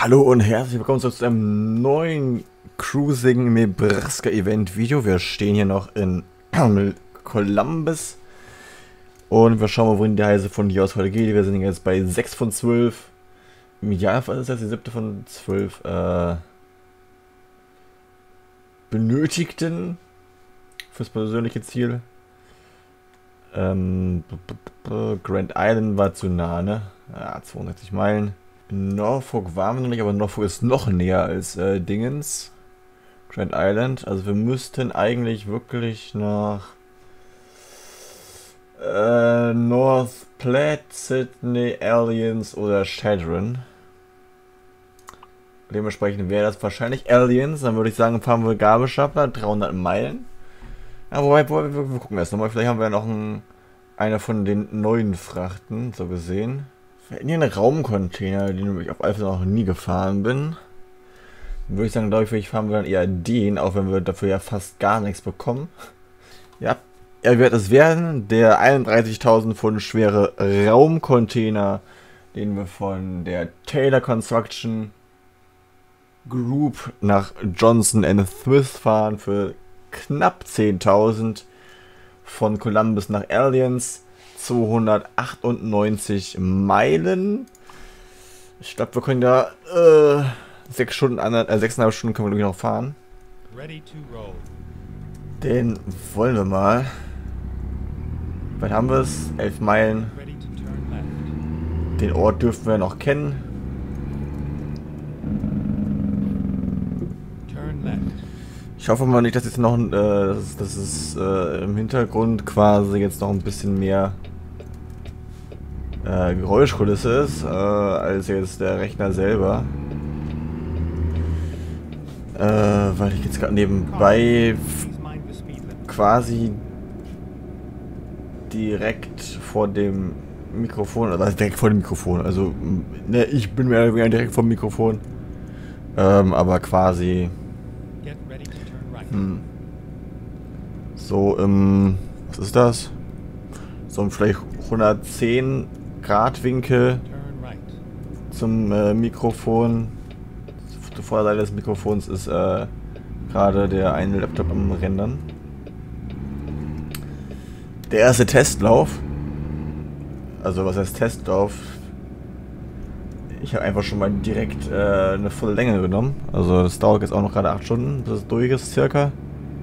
Hallo und herzlich willkommen zu einem neuen Cruising Nebraska Event Video. Wir stehen hier noch in Columbus und wir schauen mal, wohin die Reise von hier aus heute geht. Wir sind jetzt bei 6 von 12. Im Idealfall ist das die 7. von 12 benötigten fürs persönliche Ziel. Grand Island war zu nah, ne? Ja, 62 Meilen. Norfolk waren wir noch nicht, aber Norfolk ist noch näher als Dingens. Grand Island. Also wir müssten eigentlich wirklich nach North Platte, Sydney, Aliens oder Shadron. Dementsprechend wäre das wahrscheinlich Aliens. Dann würde ich sagen, fahren wir Gabelstapler, 300 Meilen. Ja, wobei, wir gucken erst nochmal. Vielleicht haben wir ja noch einer von den neuen Frachten, so gesehen. Wir hätten hier einen Raumcontainer, den ich auf Alpha noch nie gefahren bin. Dann würde ich sagen, glaube ich, fahren wir dann eher den, auch wenn wir dafür ja fast gar nichts bekommen. Ja, er wird es werden, der 31.000 Pfund schwere Raumcontainer, den wir von der Taylor Construction Group nach Johnson & Smith fahren für knapp 10.000, von Columbus nach Aliens 298 Meilen. Ich glaube, wir können da 6 Stunden, 6,5 Stunden können wir noch fahren. Den wollen wir mal. Wann haben wir es? 11 Meilen. Den Ort dürften wir noch kennen. Ich hoffe mal nicht, dass jetzt noch dass es im Hintergrund quasi jetzt noch ein bisschen mehr Geräuschkulisse ist als jetzt der Rechner selber. Weil ich jetzt gerade nebenbei quasi direkt vor dem Mikrofon, also direkt vor dem Mikrofon, also ne, ich bin mehr oder weniger direkt vor dem Mikrofon, aber quasi so was ist das? So vielleicht 110 Grad Winkel zum Mikrofon. Zur Vorderseite des Mikrofons ist gerade der eine Laptop am Rendern. Der erste Testlauf. Also was heißt Testlauf? Ich habe einfach schon mal direkt eine volle Länge genommen. Also das dauert jetzt auch noch gerade 8 Stunden, bis es durch ist circa.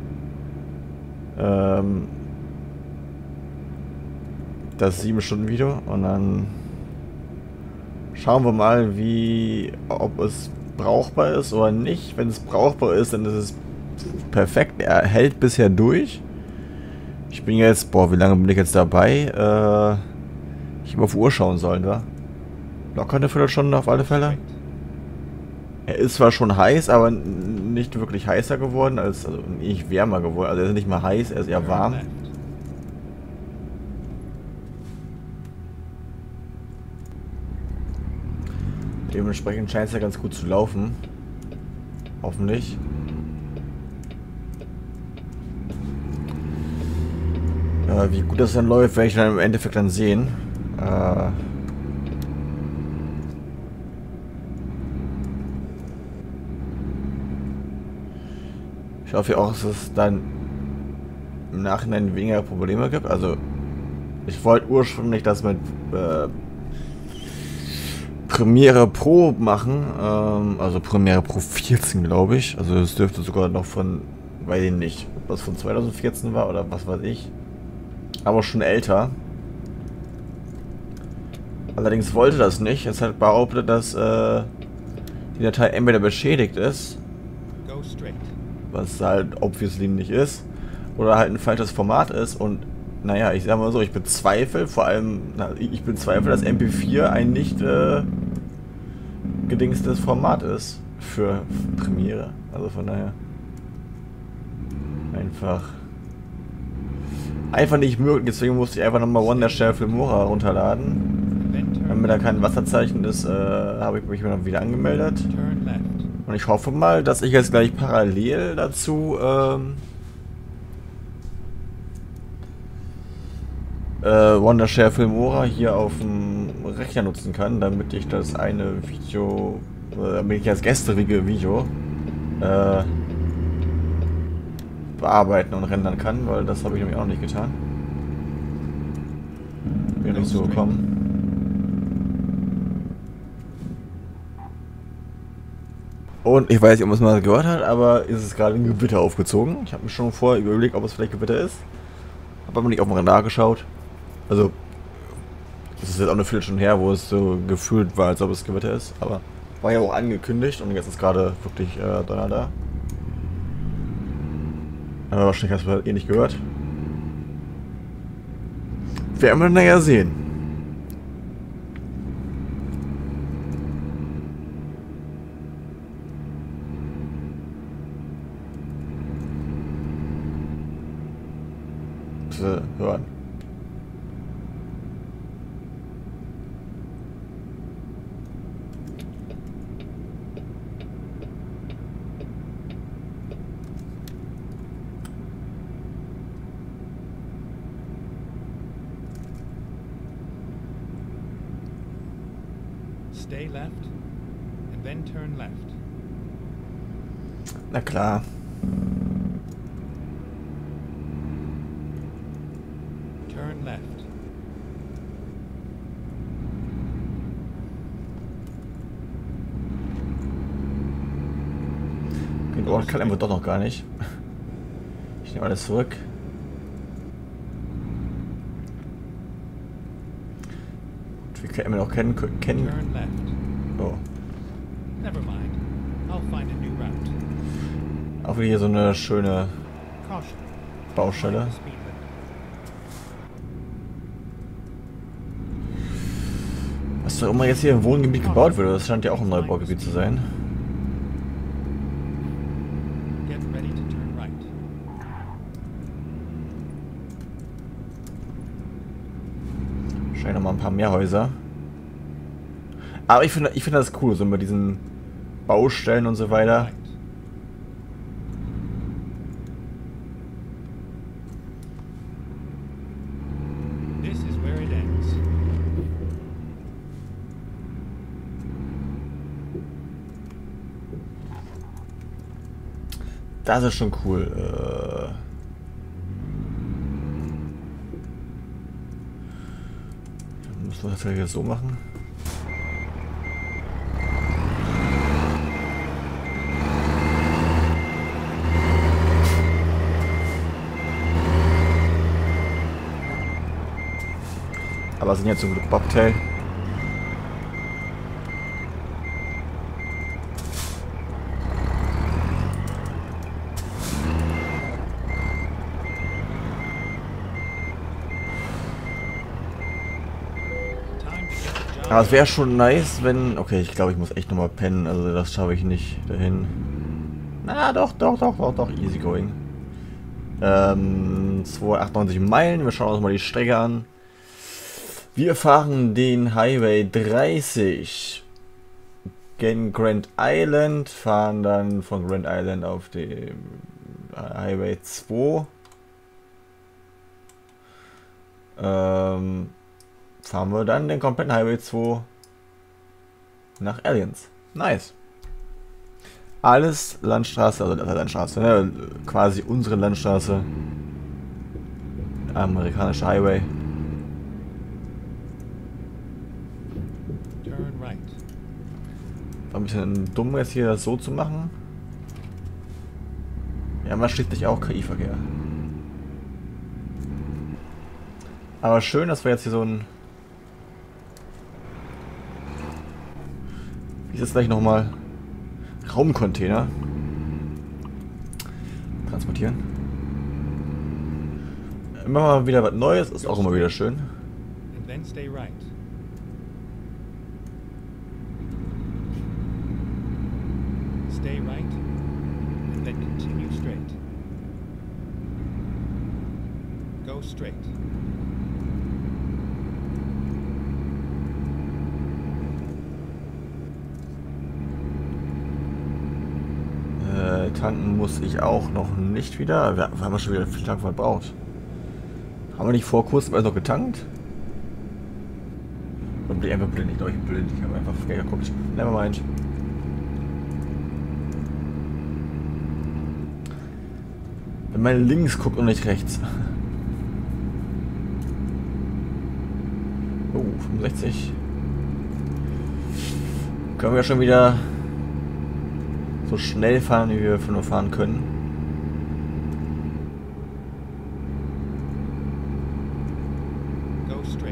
Das 7-Stunden-Video und dann schauen wir mal, ob es brauchbar ist oder nicht. Wenn es brauchbar ist, dann ist es perfekt. Er hält bisher durch. Ich bin jetzt, wie lange bin ich jetzt dabei? Ich hätte auf die Uhr schauen sollen, wa? Locker eine Viertelstunde auf alle Fälle. Er ist zwar schon heiß, aber nicht wirklich heißer geworden, also nicht wärmer geworden. Also er ist nicht mal heiß, er ist eher warm. Dementsprechend scheint es ja ganz gut zu laufen. Hoffentlich. Wie gut das dann läuft, werde ich dann im Endeffekt dann sehen. Ich hoffe auch, dass es dann im Nachhinein weniger Probleme gibt. Also ich wollte ursprünglich das mit Premiere Pro machen, also Premiere Pro 14, glaube ich. Also es dürfte sogar noch von, weiß ich nicht, ob das von 2014 war oder was weiß ich. Aber schon älter. Allerdings wollte das nicht. Es hat behauptet, dass die Datei entweder beschädigt ist, was halt obviously nicht ist, oder halt ein falsches Format ist. Und naja, ich sag mal so, ich bezweifle, dass MP4 ein nicht gedingstes Format ist für Premiere. Also von daher einfach nicht möglich. Deswegen musste ich einfach nochmal Wondershare Filmora runterladen. Wenn mir da kein Wasserzeichen ist, habe ich mich wieder angemeldet. Und ich hoffe mal, dass ich jetzt gleich parallel dazu Wondershare Filmora hier auf dem Rechner nutzen kann, damit ich das eine Video damit ich das gestrige Video bearbeiten und rendern kann, weil das habe ich nämlich auch nicht getan. Bin nicht so gekommen. Und ich weiß nicht, ob man es mal gehört hat, aber ist es gerade ein Gewitter aufgezogen. Ich habe mir schon vorher überlegt, ob es vielleicht Gewitter ist. Habe aber nicht auf dem Radar geschaut. Also, es ist jetzt auch eine Viertelstunde her, wo es so gefühlt war, als ob es Gewitter ist. Aber war ja auch angekündigt und jetzt ist gerade wirklich Donner da. Aber wahrscheinlich hast du das eh nicht gehört. Werden wir nachher sehen. Hören. Stay left and then turn left. Na klar. Turn left. Den Ort kann einfach doch noch gar nicht. Ich nehme alles zurück. Wir können immer noch kennen. Turn left. Oh. Never mind. I'll find a new route. Auch wieder hier so eine schöne Caution. Baustelle. Mind the speed limit. Was doch immer jetzt hier im Wohngebiet gebaut wird, das scheint ja auch ein Neubaugebiet zu sein. Get ready to turn right. Scheint noch mal ein paar mehr Häuser. Aber ich finde das cool, so mit diesen Baustellen und so weiter. Right. This is where it ends. Das ist schon cool. Müssen wir das vielleicht so machen? Aber sind ja zum Glück Bobtail. Aber es wäre schon nice, wenn... Okay, ich glaube, ich muss echt nochmal pennen. Also das schaffe ich nicht dahin. Na, doch. Easy going. 298 Meilen. Wir schauen uns mal die Strecke an. Wir fahren den Highway 30 gen Grand Island, fahren dann von Grand Island auf dem Highway 2. Fahren wir dann den kompletten Highway 2 nach Aliens. Nice. Alles Landstraße, also Landstraße, ne? Quasi unsere Landstraße. Amerikanische Highway. War ein bisschen dumm jetzt hier das so zu machen. Ja, man schließlich auch KI-Verkehr. Aber schön, dass wir jetzt hier so ein... Wie ist jetzt gleich nochmal? Raumcontainer transportieren. Immer mal wieder was Neues, ist auch immer wieder schön. And then stay right. Stay right, and then continue straight. Go straight. Tanken muss ich auch noch nicht wieder. Wir haben schon wieder viel Tank verbraucht. Haben wir nicht vor kurzem noch getankt? Und bin einfach blind, ich glaube, ich bin blind. Ich habe einfach geguckt. Nevermind. Wenn man links guckt und nicht rechts. Oh, 65. Können wir schon wieder so schnell fahren, wie wir nur fahren können. Go straight.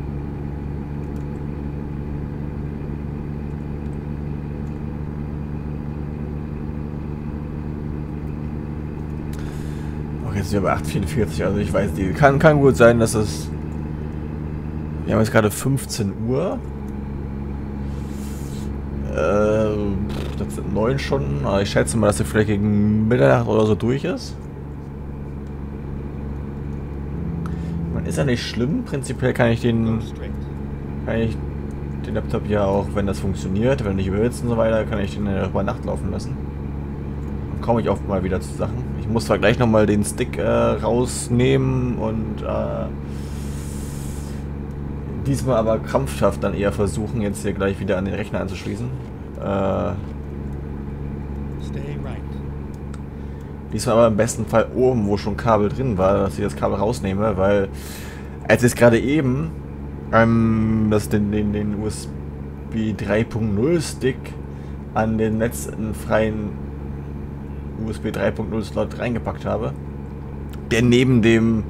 Okay, jetzt sind wir bei 8,44. Also ich weiß nicht. Kann gut sein, dass es... Wir haben jetzt gerade 15 Uhr. Das sind 9 Stunden. Aber ich schätze mal, dass er vielleicht gegen Mitternacht oder so durch ist. Man ist ja nicht schlimm. Prinzipiell kann ich Go den Laptop ja auch, wenn das funktioniert, wenn du nicht überhitzt und so weiter, kann ich den über Nacht laufen lassen. Dann komme ich oft mal wieder zu Sachen. Ich muss zwar gleich nochmal den Stick rausnehmen und diesmal aber krampfhaft dann eher versuchen, jetzt hier gleich wieder an den Rechner anzuschließen. Stay right. Diesmal aber im besten Fall oben, wo schon Kabel drin war, dass ich das Kabel rausnehme, weil als ich gerade eben den USB 3.0 Stick an den letzten freien USB 3.0 Slot reingepackt habe, der neben dem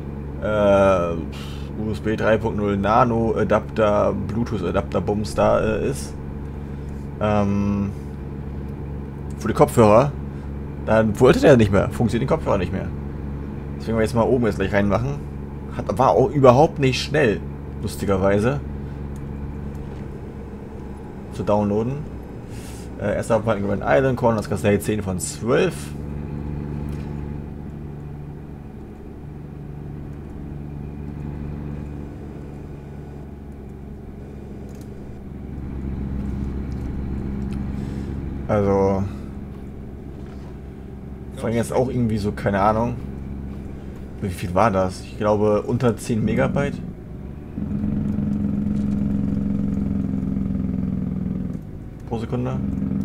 USB 3.0 Nano Adapter, Bluetooth Adapter Bums da ist, für die Kopfhörer, dann wollte der nicht mehr, funktioniert die Kopfhörer nicht mehr. Deswegen wir jetzt mal oben jetzt gleich reinmachen. War auch überhaupt nicht schnell, lustigerweise, zu downloaden. Erster Abfahrt Grand Island, Corners Castle 10 von 12. Also, vor allem jetzt auch irgendwie so, keine Ahnung. Wie viel war das? Ich glaube unter 10 Megabyte. Pro Sekunde.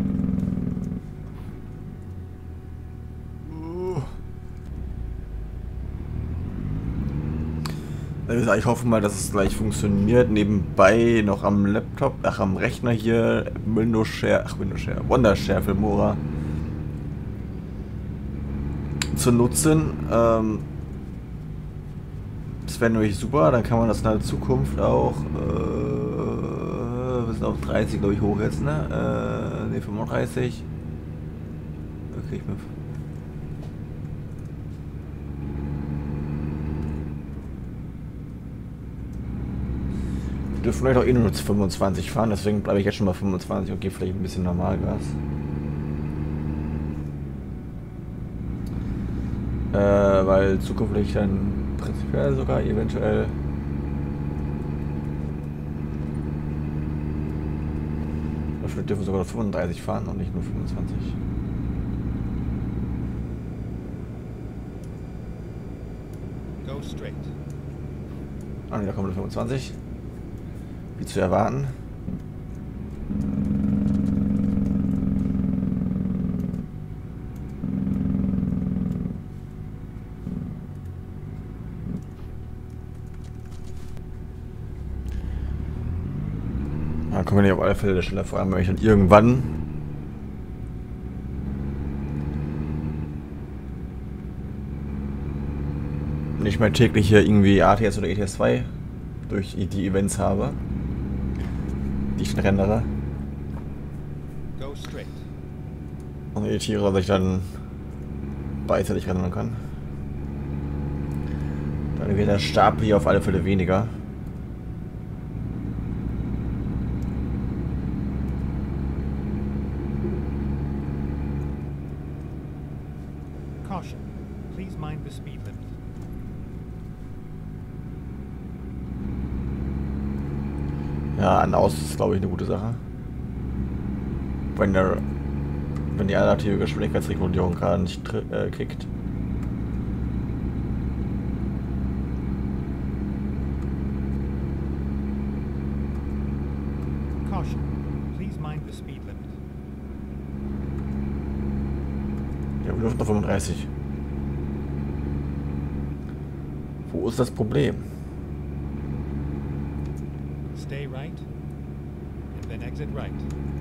Also ich hoffe mal, dass es gleich funktioniert. Nebenbei noch am Laptop, am Rechner hier Wondershare Filmora zu nutzen. Das wäre natürlich super, dann kann man das in der Zukunft auch wir sind auf 30 glaube ich hoch jetzt, ne? Ne, 35. Okay, ich bin... Wir dürfen vielleicht auch eh nur 25 fahren, deswegen bleibe ich jetzt schon mal 25 und gebe vielleicht ein bisschen Normalgas. Weil zukünftig dann prinzipiell sogar eventuell wir dürfen sogar 35 fahren und nicht nur 25. Go straight. Ah, ne, da kommen nur 25. Wie zu erwarten. Da kommen wir nicht auf alle Fälle schneller voran, wenn ich dann irgendwann nicht mehr täglich hier irgendwie ATS oder ETS 2 durch die Events habe, die ich rendere. Go straight. Und die Tiere, dass ich dann beidseitig rendern kann. Dann wird der Stapel hier auf alle Fälle weniger. Caution. Please mind the speed limit. Ja, an aus ist glaube ich eine gute Sache. Wenn die adaptive Geschwindigkeitsregulierung gerade nicht kickt. Caution. Please mind the speed limit. Ja, wir dürfen noch 35. Wo ist das Problem? Stay right, and then exit right.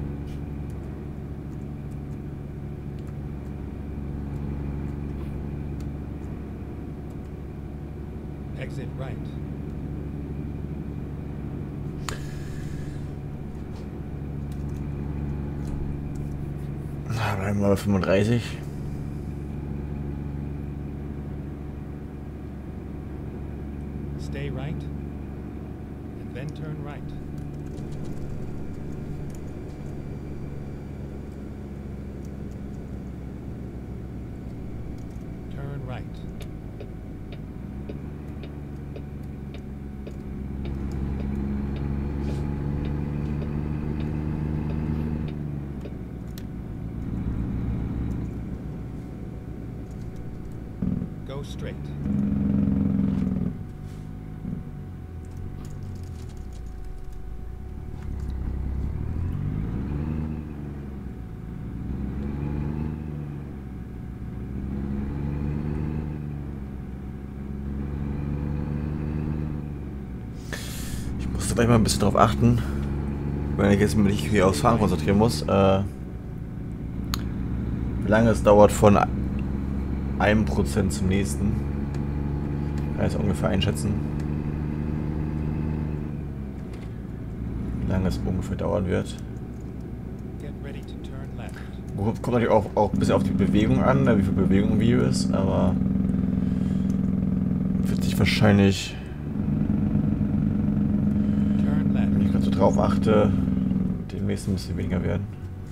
Exit right. Na, bleiben wir bei 35. Stay right, and then turn right. Turn right. Go straight. Ich muss gleich mal ein bisschen drauf achten, wenn ich jetzt mich hier aufs Fahren konzentrieren muss, wie lange es dauert von einem Prozent zum nächsten. Kann ich es ungefähr einschätzen, wie lange es ungefähr dauern wird. Get ready to turn left. Kommt natürlich auch ein bisschen auf die Bewegung an, wie viel Bewegung im Video ist, aber wird sich wahrscheinlich, Turn wenn left. ich gerade so drauf achte, demnächst ein bisschen weniger werden.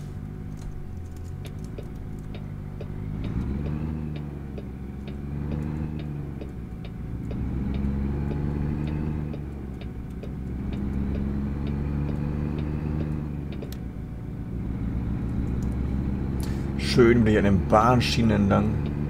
Schön wieder an den Bahnschienen entlang.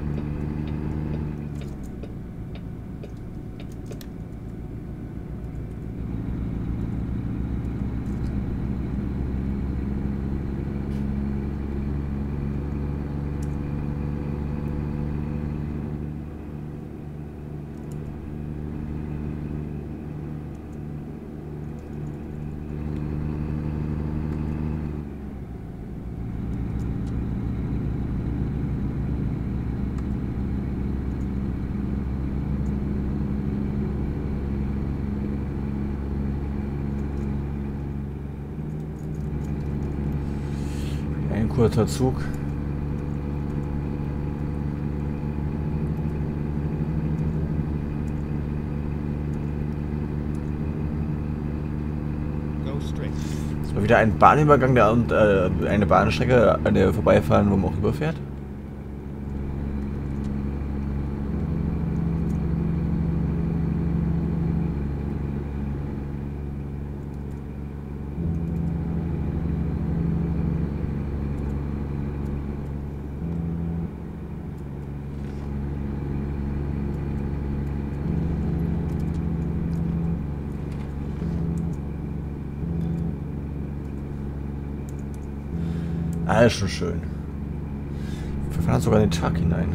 Ein kurzer Zug. Go straight. Das war wieder ein Bahnübergang und eine Bahnstrecke, an der wir vorbeifahren, wo man auch überfährt. Ah, ist schon schön. Wir fahren sogar in den Tag hinein.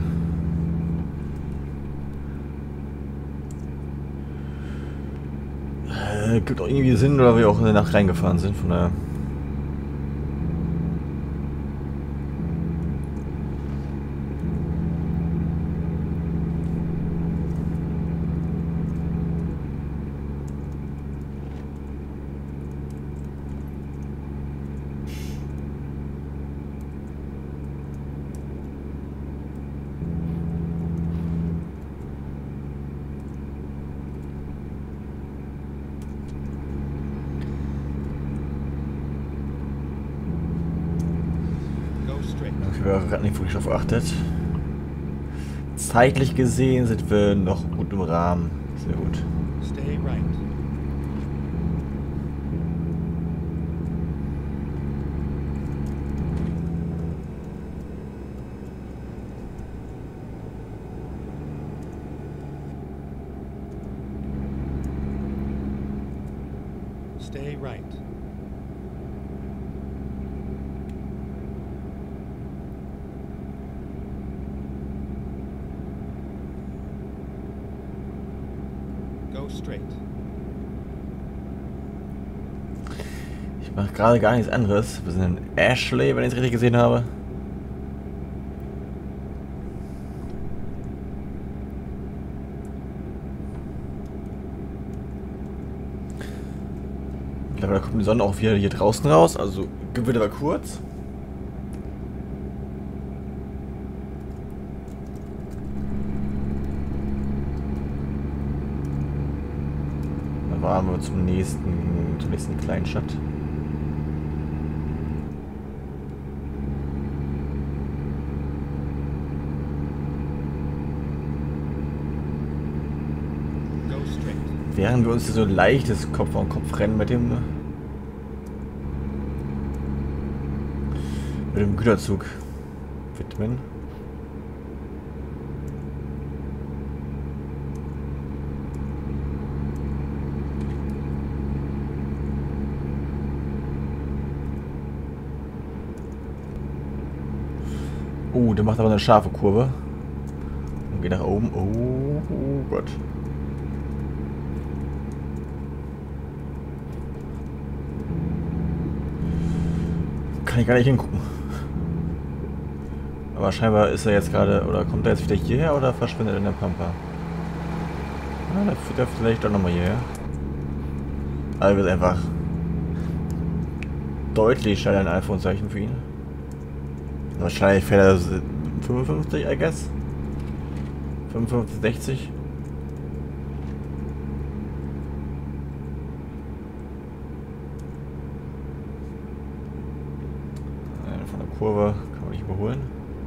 Gibt auch irgendwie Sinn, oder wir auch in der Nacht reingefahren sind, von daher. Go straight. Okay, wir haben gerade nicht wirklich darauf geachtet. Zeitlich gesehen sind wir noch gut im Rahmen. Sehr gut. Stay right. Stay right. straight. Ich mache gerade gar nichts anderes. Wir sind in Ashley, wenn ich es richtig gesehen habe. Da kommt die Sonne auch wieder hier draußen raus, also Gewitter war kurz. Dann waren wir zur nächsten Kleinstadt. Go straight. Während wir uns hier so ein leichtes Kopf an Kopf rennen mit dem Güterzug widmen. Oh, der macht aber eine scharfe Kurve. Und geht nach oben. Oh, oh Gott. Kann ich gar nicht hingucken. Aber scheinbar ist er jetzt gerade, oder kommt er jetzt wieder hierher oder verschwindet er in der Pampa? Ah, da führt er vielleicht doch nochmal hierher. Aber wird einfach deutlich schneller ein Anführungszeichen für ihn. Wahrscheinlich fährt er 55, I guess. 55, 60. Von der Kurve kann man nicht überholen.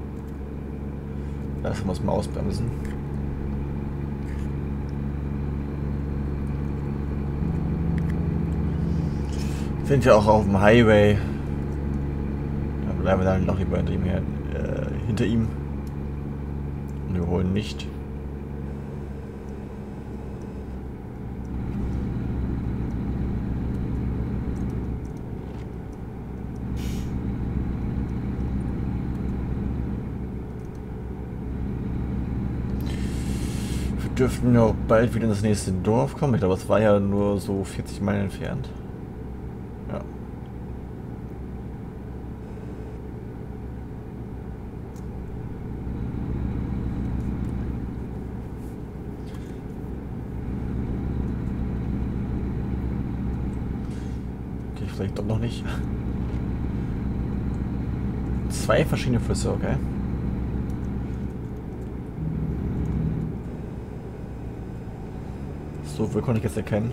Lassen wir es mal ausbremsen. Sind ja auch auf dem Highway. Da bleiben wir dann noch lieber hinter ihm. Und wir holen nicht. Wir dürften ja auch bald wieder in das nächste Dorf kommen. Ich glaube, es war ja nur so 40 Meilen entfernt. Ja. Okay, vielleicht doch noch nicht. 2 verschiedene Flüsse, okay. So viel konnte ich jetzt erkennen.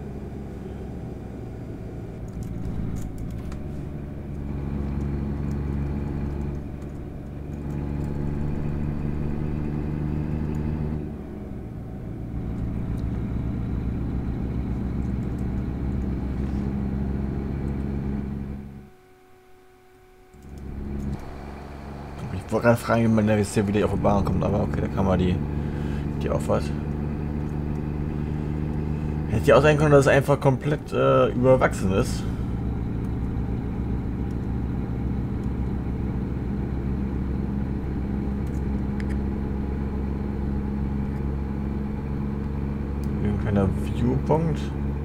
Ich wollte gerade fragen, wie man jetzt hier wieder auf die Bahn kommt, aber okay, da kann man die Auffahrt. Hätte ja auch sein können, dass es einfach komplett überwachsen ist. Irgendeiner Viewpunkt.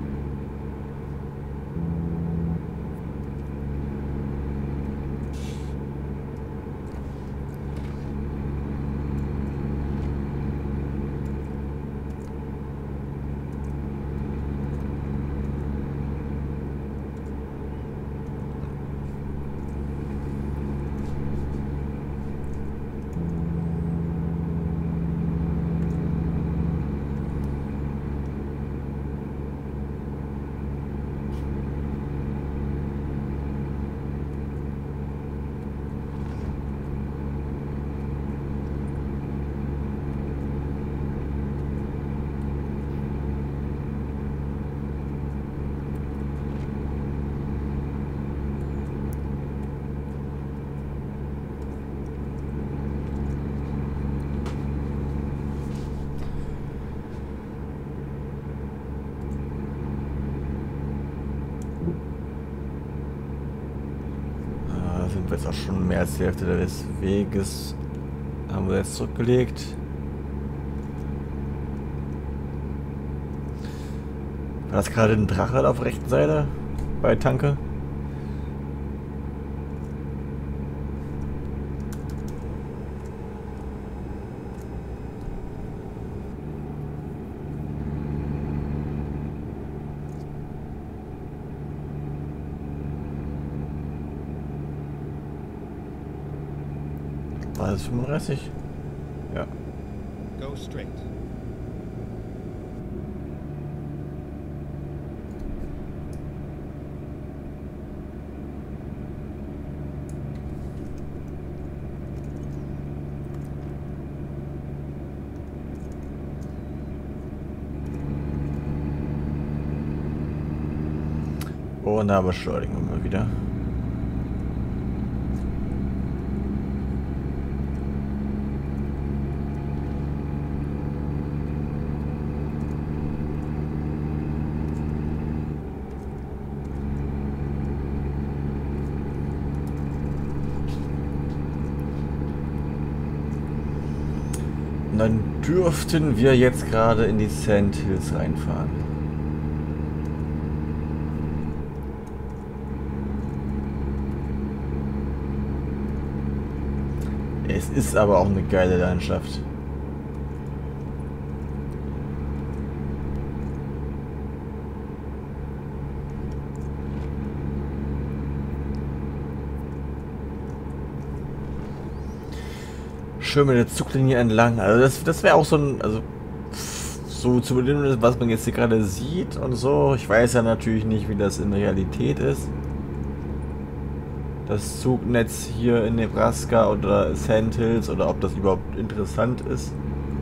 Jetzt auch schon mehr als die Hälfte des Weges haben wir jetzt zurückgelegt. War das gerade ein Drache auf der rechten Seite? Bei Tanke? War das 35? Ja. Go straight. Und da beschleunigen wir mal wieder. Und dann dürften wir jetzt gerade in die Sand Hills reinfahren. Es ist aber auch eine geile Landschaft. Schön mit der Zuglinie entlang. Also das wäre auch so ein, also so zumindest was man jetzt hier gerade sieht und so. Ich weiß ja natürlich nicht, wie das in Realität ist. Das Zugnetz hier in Nebraska oder Sand Hills oder ob das überhaupt interessant ist.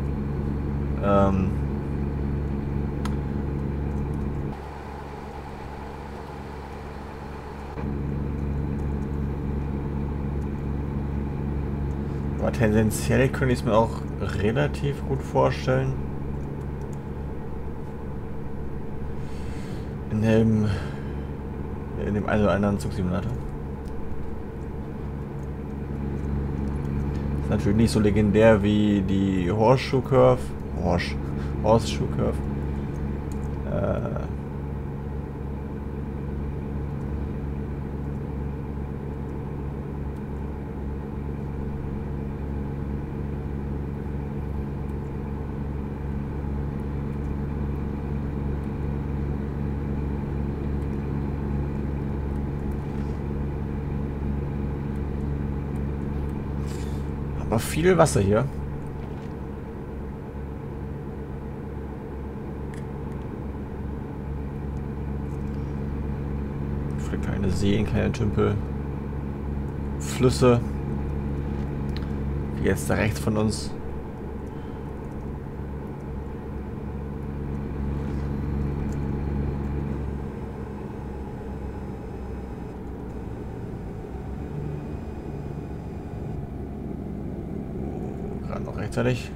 Aber tendenziell könnte ich es mir auch relativ gut vorstellen. In dem einen oder anderen Zugsimulator. Ist natürlich nicht so legendär wie die Horseshoe Curve. Horseshoe Curve. Aber viel Wasser hier. Viele kleine Seen, kleine Tümpel. Flüsse. Wie jetzt da rechts von uns. Noch rechtzeitig.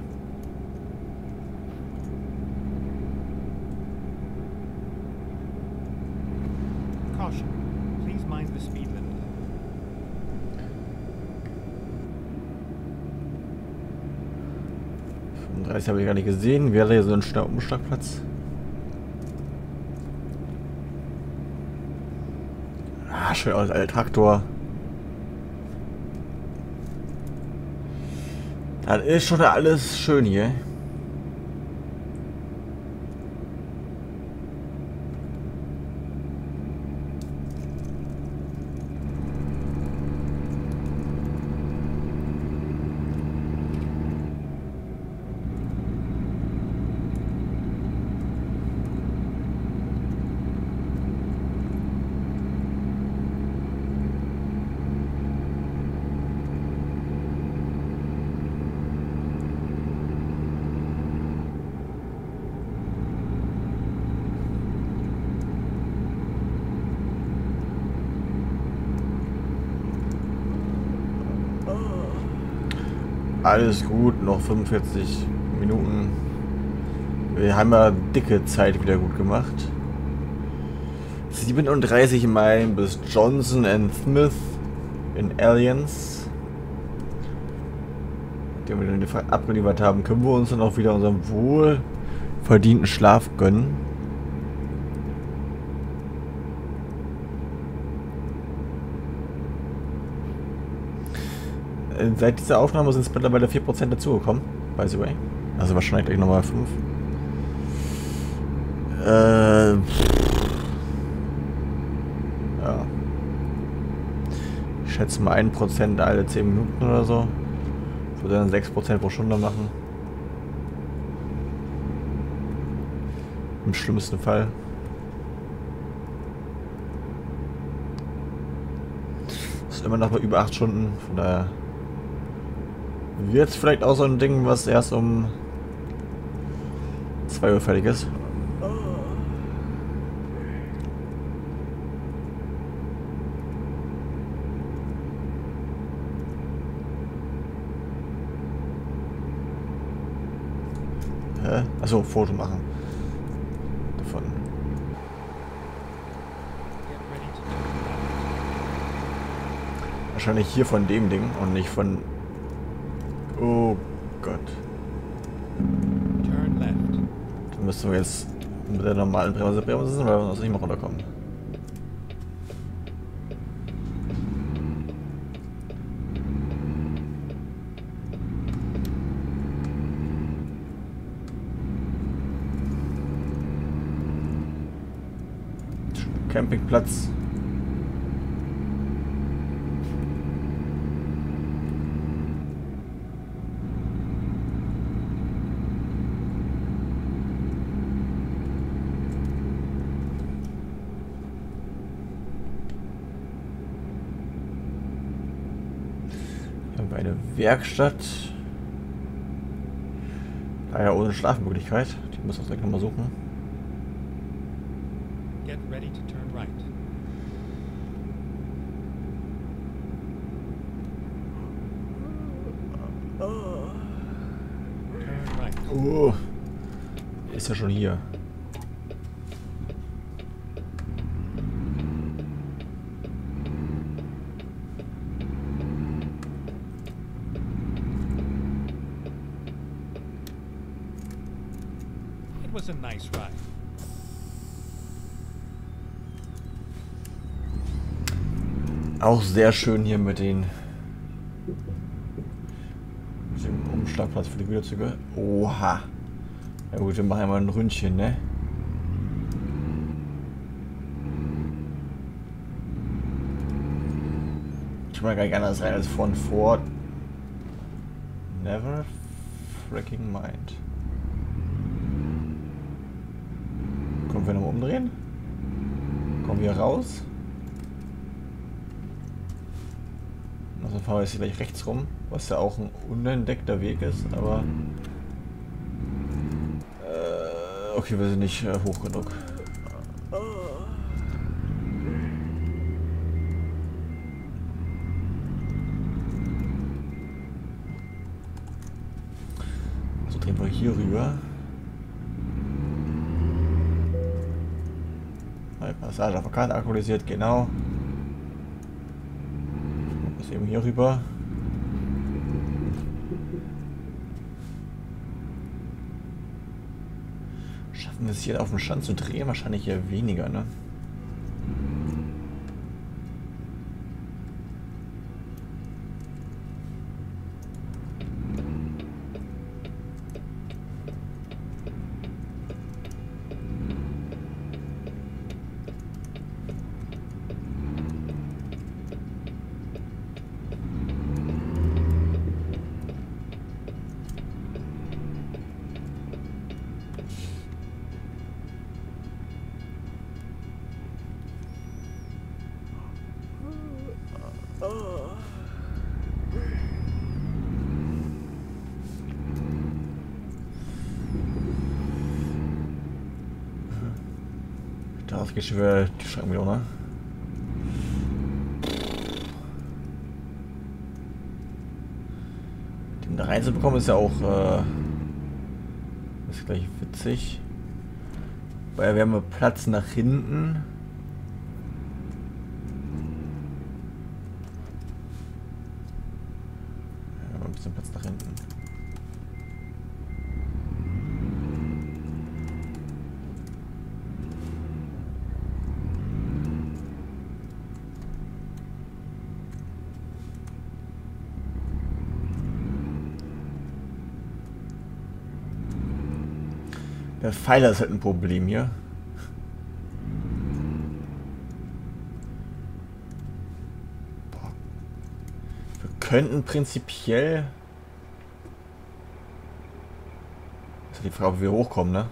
Caution. Please mind the speed limit. Das habe ich gar nicht gesehen. Wäre hier so ein schneller Umschlagplatz. Ah, schön aus, alter Traktor. Das ist schon alles schön hier. Alles gut, noch 45 Minuten. Wir haben ja dicke Zeit wieder gut gemacht. 37 Meilen bis Johnson and Smith in Aliens. Nachdem wir den abgeliefert haben, können wir uns dann auch wieder unseren wohlverdienten Schlaf gönnen. Seit dieser Aufnahme sind es mittlerweile 4% dazugekommen, by the way. Also wahrscheinlich gleich nochmal 5. Ja. Ich schätze mal 1% alle 10 Minuten oder so. Ich würde dann 6% pro Stunde machen. Im schlimmsten Fall. Das ist immer noch mal über 8 Stunden. Von daher wird es vielleicht auch so ein Ding, was erst um 2 Uhr fertig ist. Achso, Foto machen. Davon. Get ready to turn right. Wahrscheinlich hier von dem Ding und nicht von... Oh Gott. Turn left. Dann müssen wir jetzt mit der normalen Bremse bremsen, weil wir sonst nicht mehr runterkommen. Campingplatz. Hier haben wir eine Werkstatt. Daher ohne Schlafmöglichkeit. Die muss ich direkt nochmal suchen. Get ready to turn right. Turn right. Oh, ist ja schon hier. It was a nice ride. Auch sehr schön hier mit dem Umschlagplatz für die Güterzüge. Oha. Ja gut, wir machen einmal ein Ründchen, ne? Ich mag gar nicht anders rein als von Ford. Never freaking mind. Kommen wir nochmal umdrehen? Kommen wir raus? Also fahren wir jetzt hier gleich rechts rum, was ja auch ein unentdeckter Weg ist, aber okay, wir sind nicht hoch genug. So drehen wir hier rüber. Passage auf der Karte aktualisiert, genau. Was eben hier rüber. Schaffen wir es hier auf dem Stand zu drehen? Wahrscheinlich eher weniger, ne? Da geht schon wieder die Schranken wieder, ne? Den da reinzubekommen ist ja auch ist gleich witzig. Weil wir haben Platz nach hinten. Ja, ein bisschen Platz nach hinten. Der Pfeiler ist halt ein Problem hier. Boah. Wir könnten prinzipiell... Das ist die Frage, ob wir hochkommen, ne?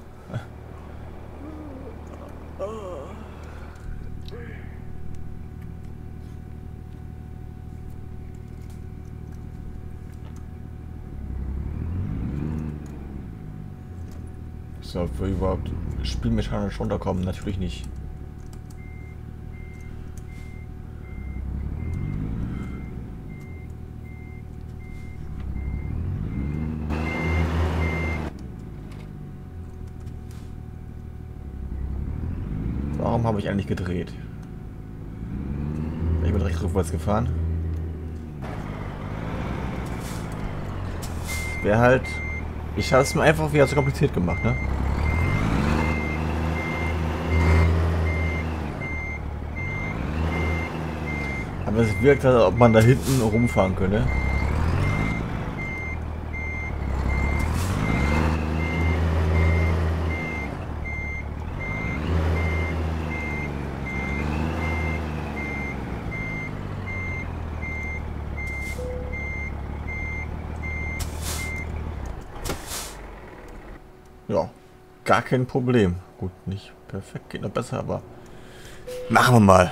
So, ob wir überhaupt spielmechanisch runterkommen, natürlich nicht. Warum habe ich eigentlich gedreht? Ich bin recht rückwärts gefahren. Wäre halt... Ich habe es mir einfach wieder so kompliziert gemacht, ne? Aber es wirkt halt, als ob man da hinten rumfahren könnte. Ja, gar kein Problem. Gut, nicht perfekt, geht noch besser, aber machen wir mal.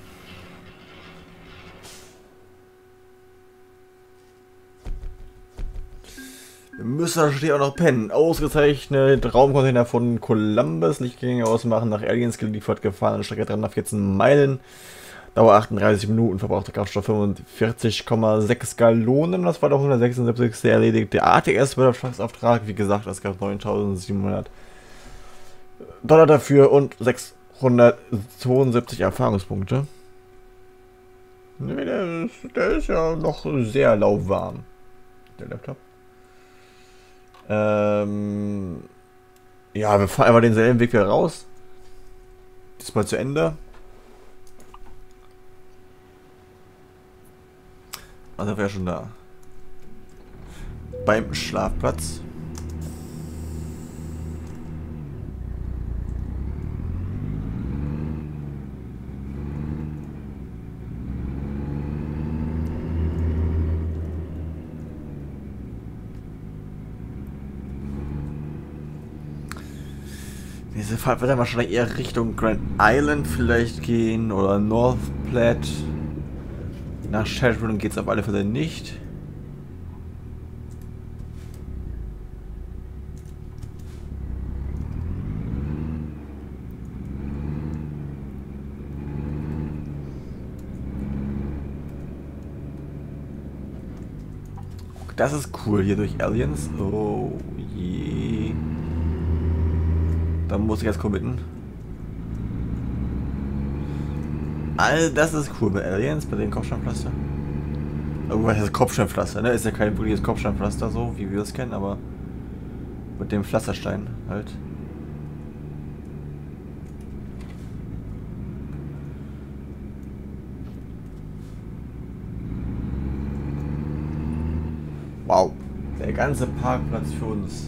Wir müssen natürlich auch noch pennen. Ausgezeichnet. Raumcontainer von Columbus. Lichtgänge ausmachen. Nach Aliens geliefert. Gefahren. Strecke 314 Meilen. Dauer 38 Minuten. Verbrauchter Kraftstoff 45,6 Gallonen. Das war der 176. erledigte ATS-Wirtschaftsauftrag. Wie gesagt, es gab 9.700 Dollar dafür und 672 Erfahrungspunkte. Ne, der ist ja noch sehr lauwarm. Der Laptop. Ja, wir fahren einfach denselben Weg wieder raus. Diesmal zu Ende. Also wäre schon da. Beim Schlafplatz. Diese Fahrt wird dann wahrscheinlich eher Richtung Grand Island vielleicht gehen oder North Platte. Nach Shadowrun geht es auf alle Fälle nicht. Das ist cool hier durch Aliens. Oh je. Da muss ich jetzt committen. All das ist cool bei Aliens, bei dem Kopfsteinpflaster. Oh, das ist Kopfsteinpflaster, ne? Ist ja kein wirkliches Kopfsteinpflaster, so wie wir es kennen, aber mit dem Pflasterstein halt. Wow, der ganze Parkplatz für uns.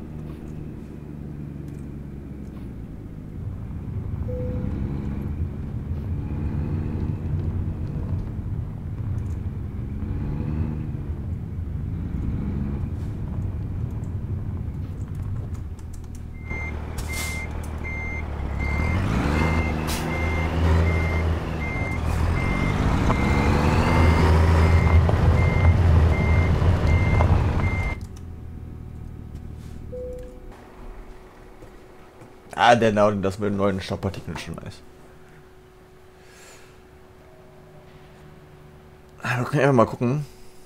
Ah, genau, das mit den neuen Staubpartikeln schon nice. Wir können einfach mal gucken.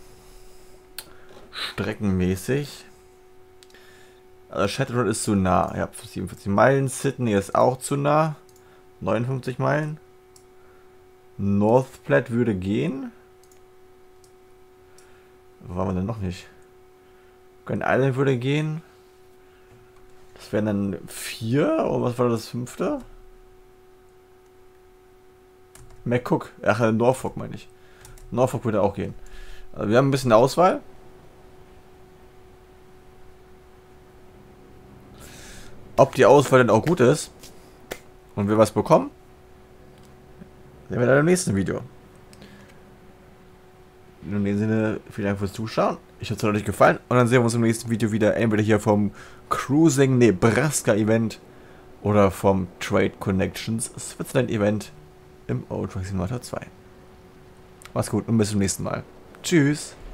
Streckenmäßig. Also Shadowrun ist zu nah. Ja, 47 Meilen. Sydney ist auch zu nah. 59 Meilen. North Platte würde gehen. Wo waren wir denn noch nicht? Grand Island würde gehen. Das wären dann 4. Und was war das 5.? McCook. Ach, Norfolk meine ich. Norfolk würde auch gehen. Also wir haben ein bisschen Auswahl. ob die Auswahl dann auch gut ist und wir was bekommen, sehen wir dann im nächsten Video. In dem Sinne, vielen Dank fürs Zuschauen. Ich hoffe, es hat euch gefallen. Und dann sehen wir uns im nächsten Video wieder. Entweder hier vom Cruising Nebraska Event oder vom Trade Connections Switzerland Event im Euro Truck Simulator 2. Macht's gut und bis zum nächsten Mal. Tschüss.